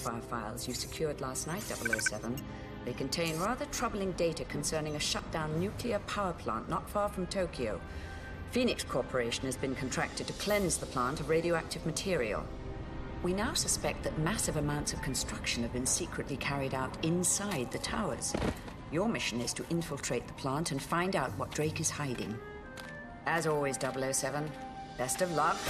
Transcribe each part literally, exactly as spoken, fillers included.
Starfire files you secured last night, double oh seven. They contain rather troubling data concerning a shutdown nuclear power plant not far from Tokyo. Phoenix Corporation has been contracted to cleanse the plant of radioactive material. We now suspect that massive amounts of construction have been secretly carried out inside the towers. Your mission is to infiltrate the plant and find out what Drake is hiding. As always, double oh seven, best of luck.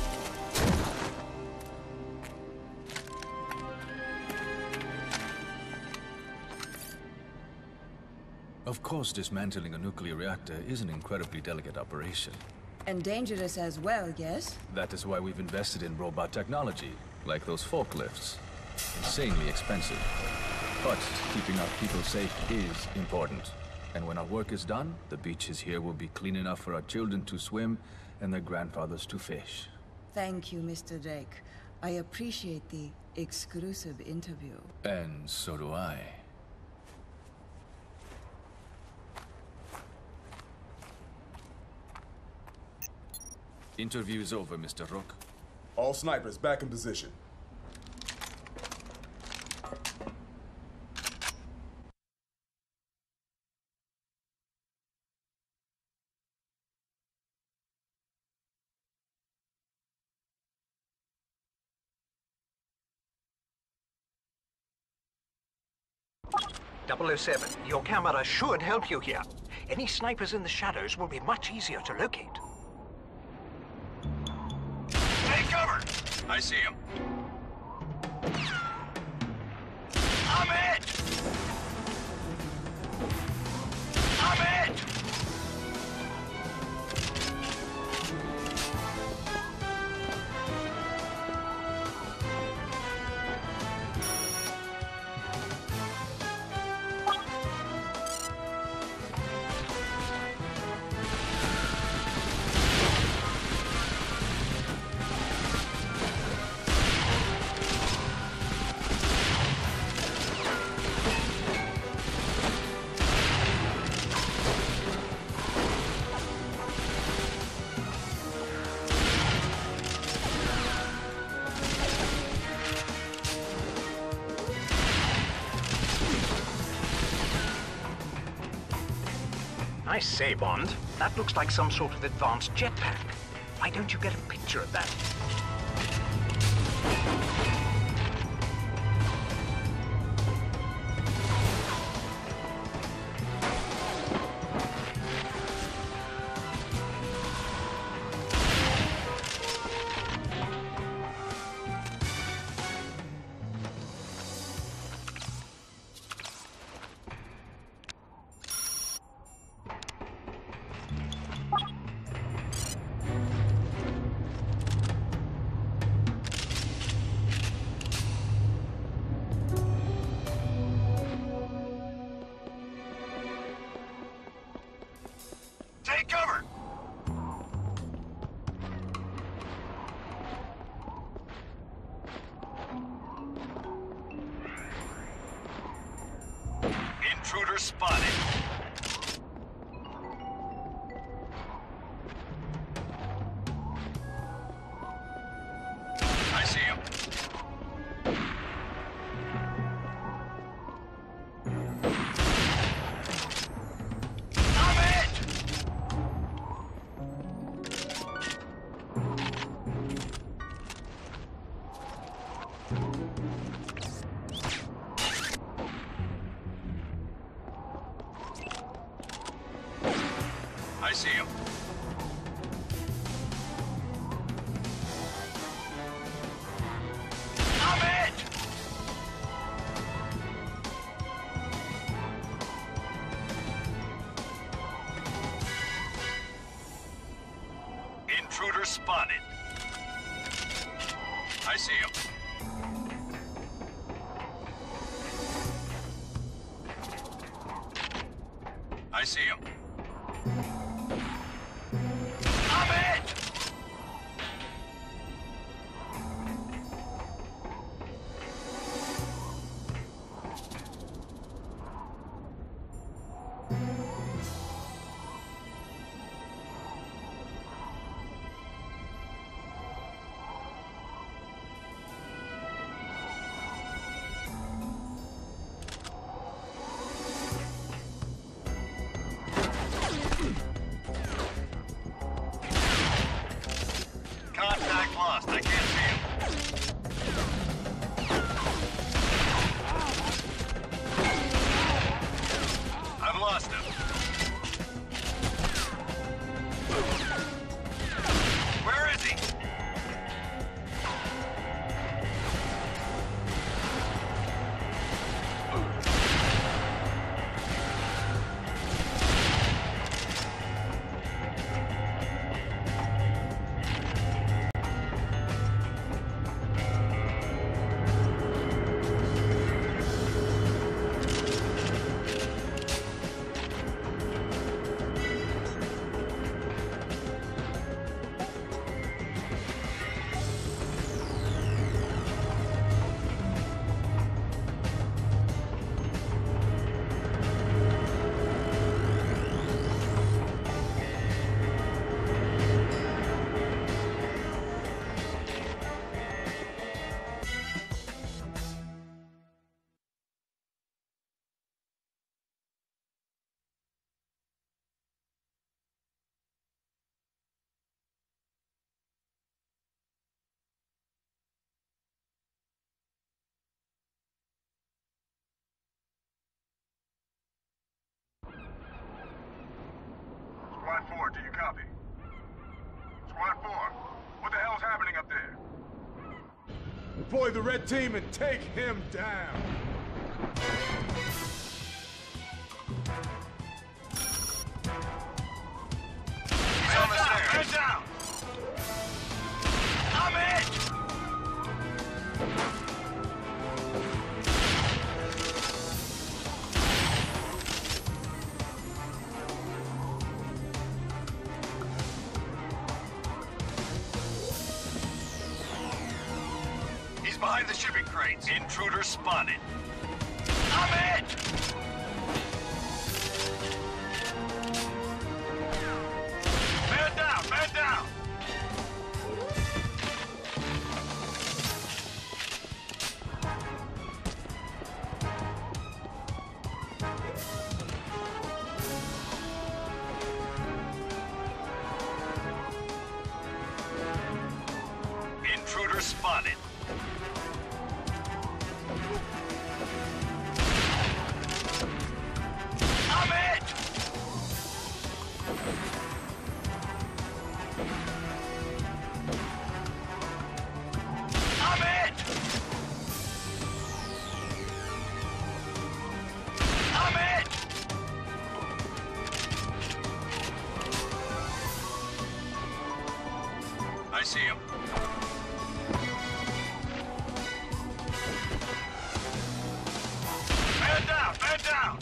Of course, dismantling a nuclear reactor is an incredibly delicate operation. And dangerous as well, yes? That is why we've invested in robot technology, like those forklifts. Insanely expensive. But keeping our people safe is important. And when our work is done, the beaches here will be clean enough for our children to swim and their grandfathers to fish. Thank you, Mister Drake. I appreciate the exclusive interview. And so do I. Interview is over, Mister Rook. All snipers back in position. double oh seven, your camera should help you here. Any snipers in the shadows will be much easier to locate. Take cover! I see him. I'm hit! I'm hit! Nice say, Bond. That looks like some sort of advanced jetpack. Why don't you get a picture of that? Take cover! Intruder spotted. I see him. I see him. I'm hit! Intruder spotted. I see him. I see him. I'm hit! Squad four, do you copy? Squad four, what the hell's happening up there? Deploy the red team and take him down! He's on the stairs. Man down! I'm it! He's behind the shipping crates. Intruder spotted. I'm it! Man down! Man down! Intruder spotted. I'm it! I'm it! I'm it! I see him. Man down! Man down!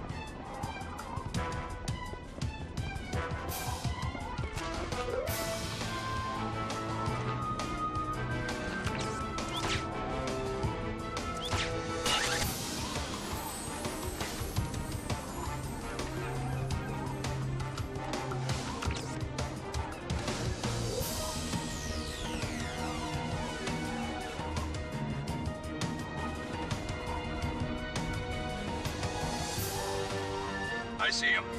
I see him.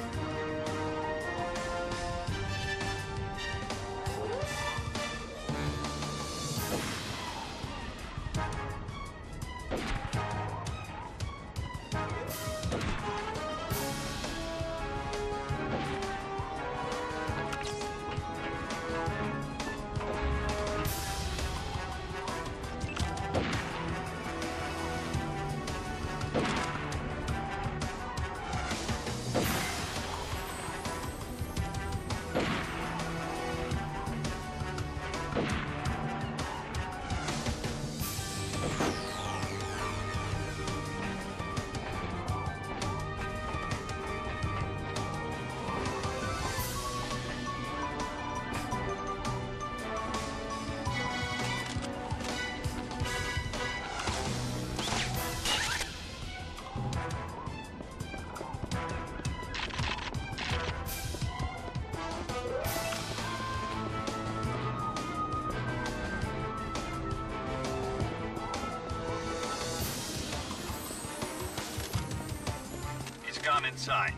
He's gone inside.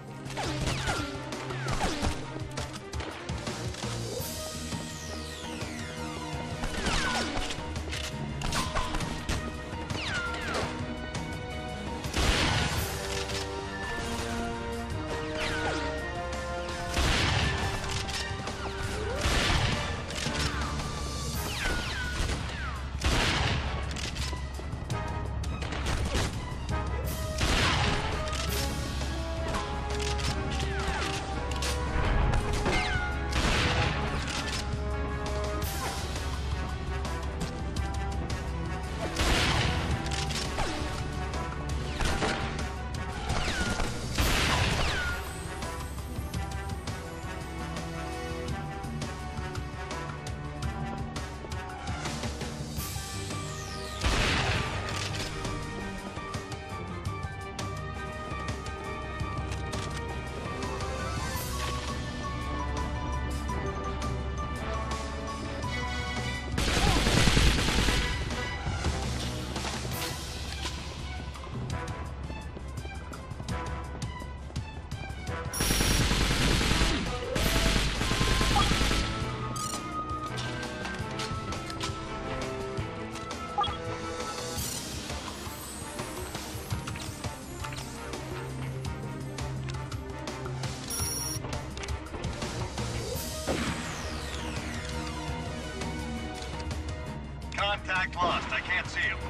Suspect lost. I can't see him.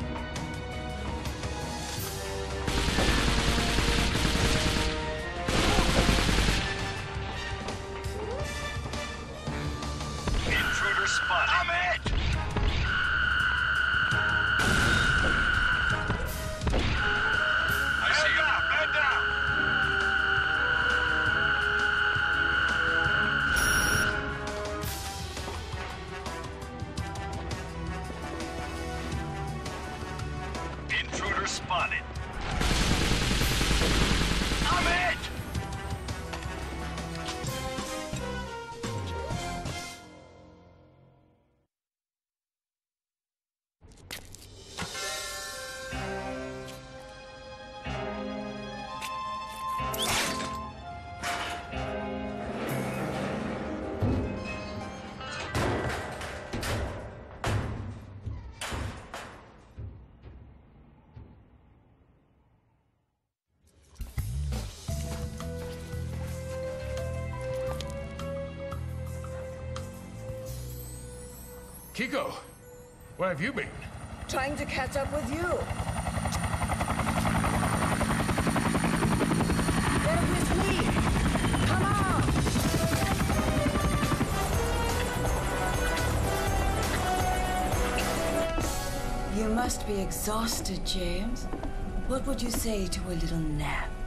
Intruder spotted. I'm it! I see him. Down, man down! Intruder spotted. I'm it! Kiko, where have you been? Trying to catch up with you. Get with me. Come on. You must be exhausted, James. What would you say to a little nap?